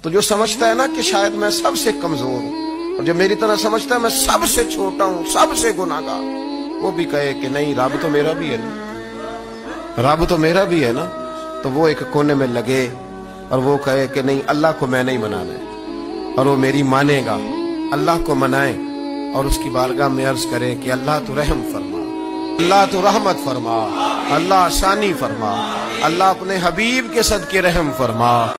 तो जो समझता है ना कि शायद मैं सबसे कमजोर हूं, और जो मेरी तरह समझता है मैं सबसे छोटा हूं, सबसे गुनाहगार, वो भी कहे कि नहीं रब तो मेरा भी है ना, रब तो मेरा भी है ना, तो वो एक कोने में लगे और वो कहे कि नहीं अल्लाह को मैं नहीं मनाना, और वो मेरी मानेगा, अल्लाह को मनाए और उसकी बारगाह में अर्ज करे कि अल्लाह तो रहम फरमा, अल्लाह तो रहमत फरमा, अल्लाह आसानी फरमा, अल्लाह अपने हबीब के सदके रहम फरमा।